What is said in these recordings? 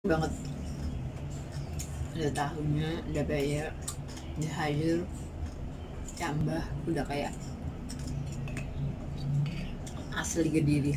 banget, ada tahunya, ada peyek, ada sayur, tambah udah kayak asli Kediri.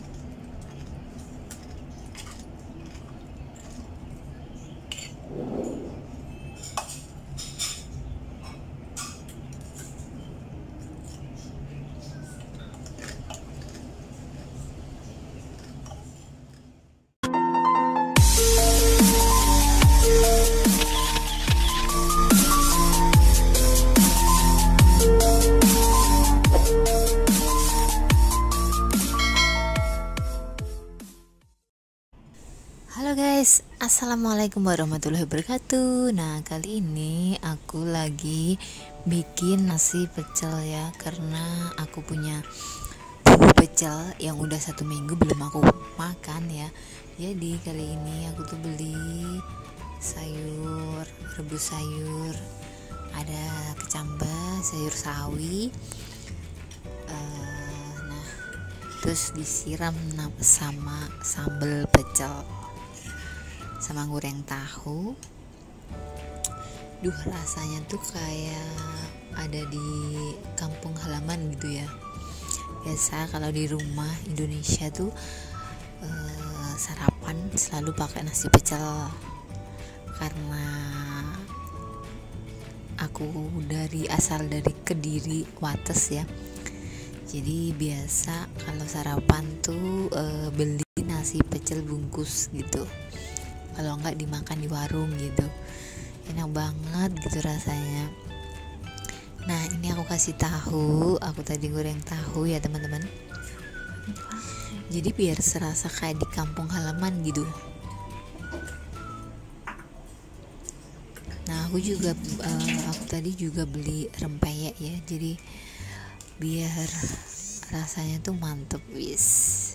Halo guys, assalamualaikum warahmatullahi wabarakatuh. Nah, kali ini aku lagi bikin nasi pecel ya, karena aku punya bumbu pecel yang udah 1 minggu belum aku makan ya. Jadi kali ini aku tuh beli sayur, rebus sayur, ada kecambah, sayur sawi, nah terus disiram sama sambal pecel sama goreng tahu. Rasanya tuh kayak ada di kampung halaman gitu ya. Biasa kalau di rumah Indonesia tuh sarapan selalu pakai nasi pecel, karena aku asal dari Kediri Wates ya. Jadi biasa kalau sarapan tuh beli nasi pecel bungkus gitu, kalau enggak dimakan di warung gitu. Enak banget gitu rasanya. Nah, ini aku kasih tahu, aku tadi goreng tahu ya teman-teman. Jadi biar serasa kayak di kampung halaman gitu. Nah, aku tadi juga beli rempeyek ya. Jadi biar rasanya tuh mantep wis.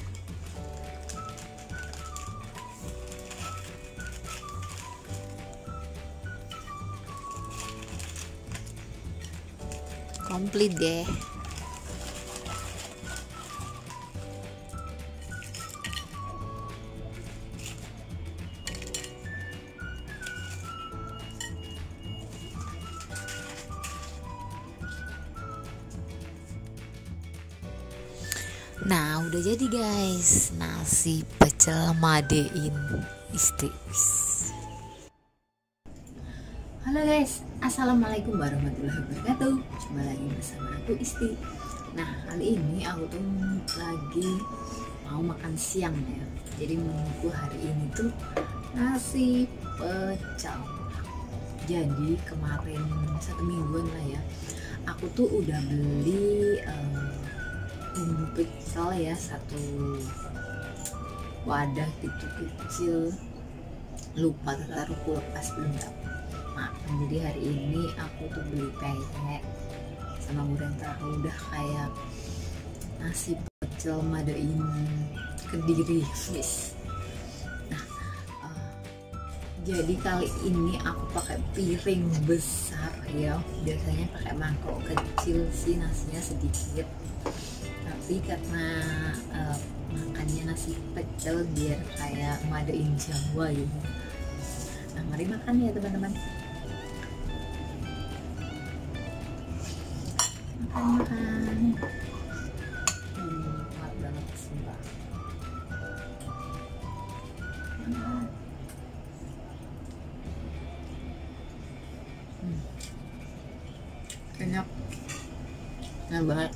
Komplit deh. Nah, udah jadi guys, nasi pecel Madein Istri. Halo guys, assalamualaikum warahmatullahi wabarakatuh. Jumpa lagi bersama aku Isti. Nah, kali ini aku tuh lagi mau makan siang ya. Jadi menuku hari ini tuh nasi pecel. Jadi kemarin 1 mingguan lah ya, aku tuh udah beli bumbu pecel ya, 1 wadah gitu kecil. Lupa taruh kulkas belum tak makan. Jadi hari ini aku tuh beli peyek sama goreng tahu, udah kayak nasi pecel Madein Kediri wis. Nah, jadi kali ini aku pakai piring besar ya. Biasanya pakai mangkok kecil sih, nasinya sedikit. Tapi karena makannya nasi pecel biar kayak Madein Jawa gitu. Nah, mari makan ya teman-teman. Makan. Enak banget sumpah. Enak. Enak banget.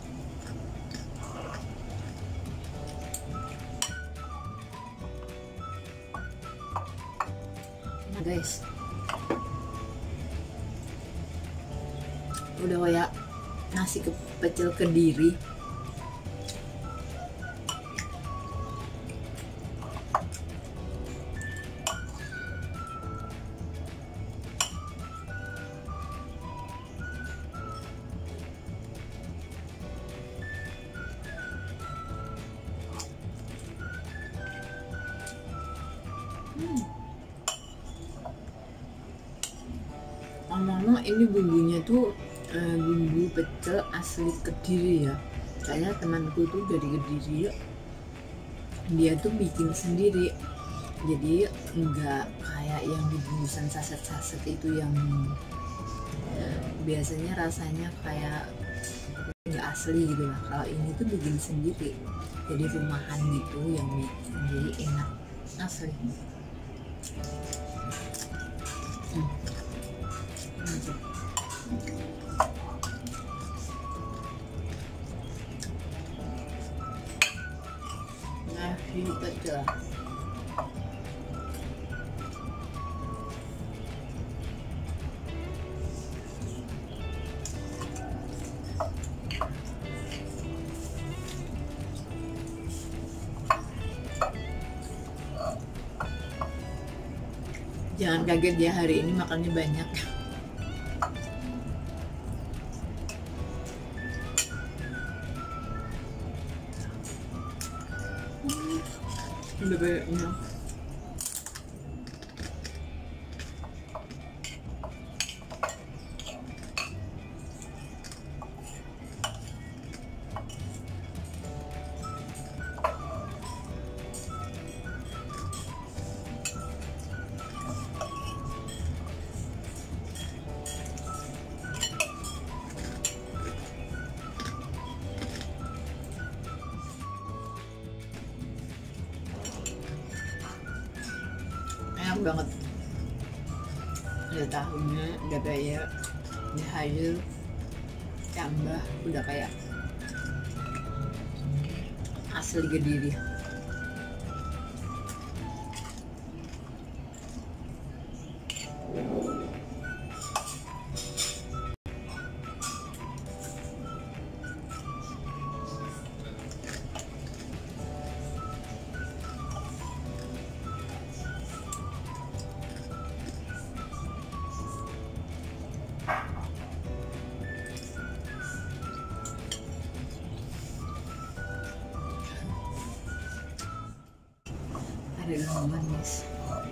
Nah guys, udah kayak nasi pecel Kediri. Ngomong-ngomong, ini bumbunya tuh bumbu pecel asli Kediri ya. Kayaknya temanku tuh dari Kediri, dia tuh bikin sendiri. Jadi enggak kayak yang di bungkusan saset-saset itu yang biasanya rasanya kayak nggak asli gitu lah. Kalau ini tuh bikin sendiri, jadi rumahan gitu yang bikin, jadi enak asli. Mantap. Nah, ini pecel. Jangan kaget ya, hari ini makannya banyak. Udah banyaknya. Enak banget, ada tahunya, ada kayak di hasil tambah udah kayak asli Kediri. Ada yang manis.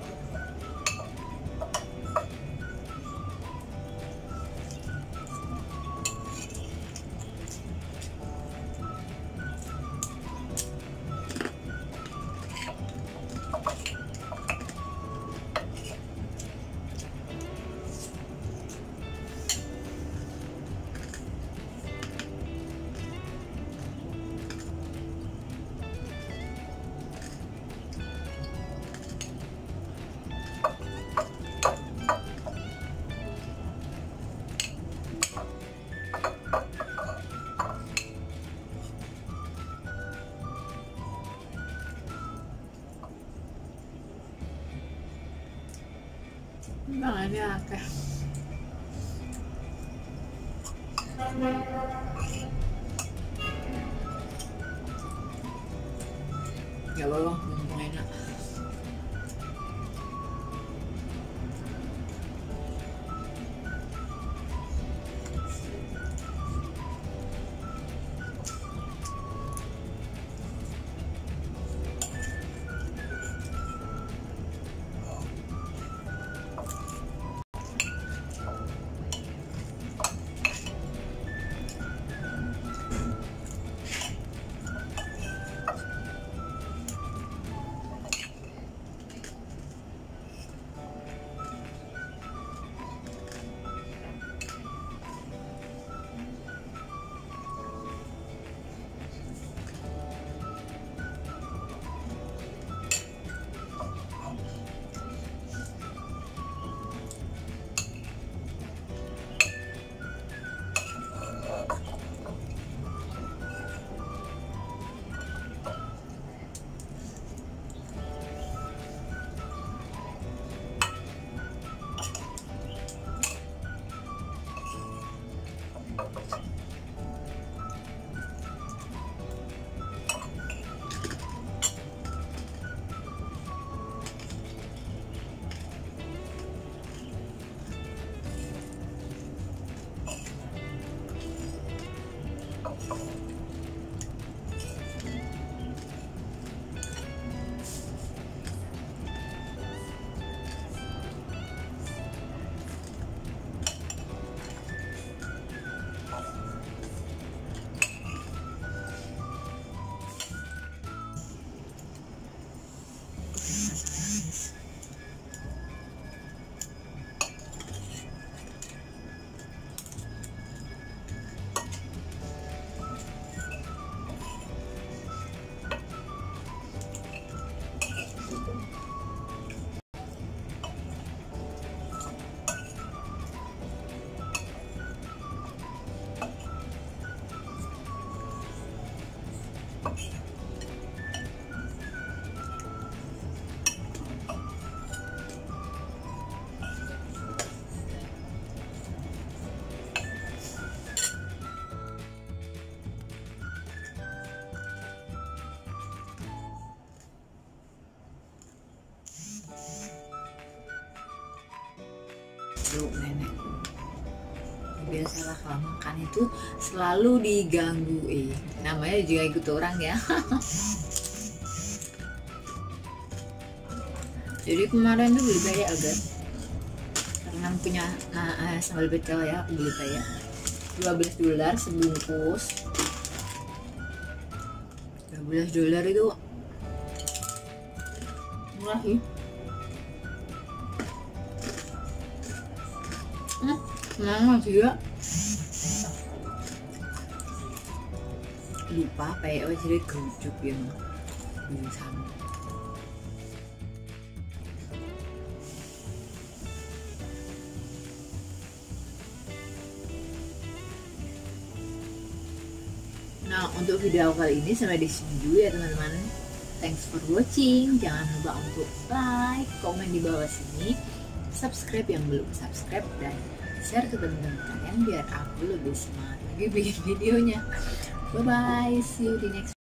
Tangannya akeh. Ya Allah, mumpung enak. cucu nenek. Biasalah kalau makan itu selalu diganggu, namanya juga ikut orang ya. Jadi kemarin tuh beli peyek guys, karena punya sambal pecel ya, aku beli peyek $12 sebungkus. $12 itu murah sih. Nah, juga lupa peyek jadi kerucut ya bisa. Nah, untuk video kali ini sampai di sini dulu ya teman-teman. Thanks for watching. Jangan lupa untuk like, komen di bawah sini, subscribe yang belum subscribe, dan share ke teman-teman kalian biar aku lebih semangat lagi bikin videonya. Bye bye, see you di next